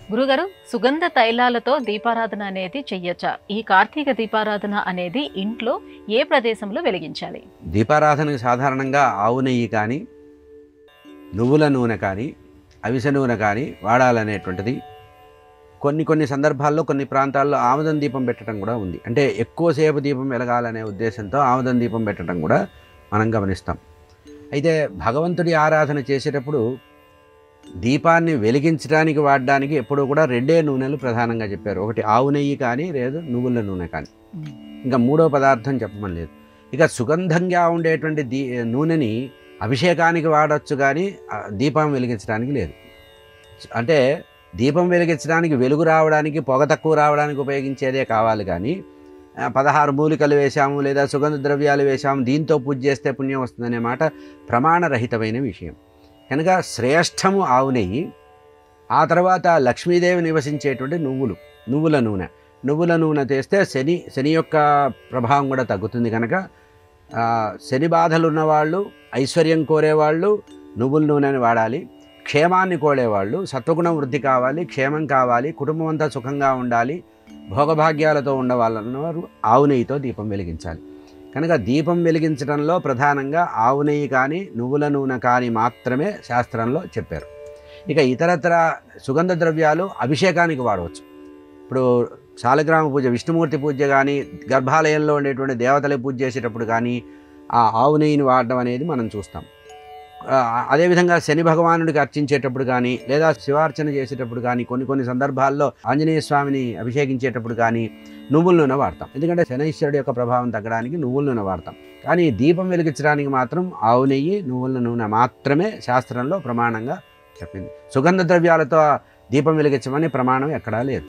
గురుగారు, సుగంధ తైలాలతో దీపారాధన అనేది చెయ్యొచ్చా? ఈ కార్తీక దీపారాధన అనేది ఇంట్లో ఏ ప్రదేశంలో వెలిగించాలి? దీపారాధనకు సాధారణంగా ఆవు నెయ్యి కానీ, నువ్వుల నూనె కానీ, అవిసె నూనె కానీ వాడాలనేటువంటిది. కొన్ని సందర్భాల్లో కొన్ని ప్రాంతాల్లో ఆముదం దీపం పెట్టడం కూడా ఉంది. అంటే ఎక్కువసేపు దీపం వెలగాలనే ఉద్దేశంతో ఆముదం దీపం పెట్టడం కూడా మనం గమనిస్తాం. అయితే భగవంతుడి ఆరాధన చేసేటప్పుడు దీపాన్ని వెలిగించడానికి వాడడానికి ఎప్పుడూ కూడా రెండే నూనెలు ప్రధానంగా చెప్పారు. ఒకటి ఆవు నెయ్యి కానీ, లేదు నువ్వుల నూనె కానీ. ఇంకా మూడో పదార్థం చెప్పమని లేదు. ఇక సుగంధంగా ఉండేటువంటి నూనెని అభిషేకానికి వాడచ్చు కానీ దీపం వెలిగించడానికి లేదు. అంటే దీపం వెలిగించడానికి వెలుగు రావడానికి, పొగ తక్కువ రావడానికి ఉపయోగించేదే కావాలి కానీ 16 మూలికలు వేశాము లేదా సుగంధ ద్రవ్యాలు వేశాము దీంతో పూజ చేస్తే పుణ్యం వస్తుందనే మాట ప్రమాణరహితమైన విషయం. కనుక శ్రేష్టము ఆవు నెయ్యి, ఆ తర్వాత లక్ష్మీదేవి నివసించేటువంటి నువ్వుల నూనె. నువ్వుల నూనె తెస్తే శని యొక్క ప్రభావం కూడా తగ్గుతుంది. కనుక శని బాధలు ఉన్నవాళ్ళు, ఐశ్వర్యం కోరేవాళ్ళు నువ్వుల నూనెని వాడాలి. క్షేమాన్ని కోరేవాళ్ళు, సత్వగుణం వృద్ధి కావాలి, క్షేమం కావాలి, కుటుంబం అంతా సుఖంగా ఉండాలి, భోగభాగ్యాలతో ఉండవాలన్నవారు ఆవు నెయ్యితో దీపం వెలిగించాలి. కనుక దీపం వెలిగించడంలో ప్రధానంగా ఆవు నెయ్యి కానీ, నువ్వుల నూనె కానీ మాత్రమే శాస్త్రంలో చెప్పారు. ఇక ఇతరత్ర సుగంధ ద్రవ్యాలు అభిషేకానికి వాడవచ్చు. ఇప్పుడు శాలిగ్రామ పూజ, విష్ణుమూర్తి పూజ కానీ, గర్భాలయంలో ఉండేటువంటి దేవతల పూజ చేసేటప్పుడు కానీ ఆ ఆవు నెయ్యిని వాడడం అనేది మనం చూస్తాం. అదేవిధంగా శని భగవానుడికి అర్చించేటప్పుడు కానీ, లేదా శివార్చన చేసేటప్పుడు కానీ, కొన్ని సందర్భాల్లో ఆంజనేయ స్వామిని అభిషేకించేటప్పుడు కానీ నువ్వుల నూనె వాడతాం. ఎందుకంటే శనైశ్వరుడు యొక్క ప్రభావం తగ్గడానికి నువ్వుల నూనె వాడతాం. కానీ దీపం వెలిగించడానికి మాత్రం ఆవు నెయ్యి, నువ్వుల నూనె మాత్రమే శాస్త్రంలో ప్రమాణంగా చెప్పింది. సుగంధ ద్రవ్యాలతో దీపం వెలిగించమని ప్రమాణం ఎక్కడా లేదు.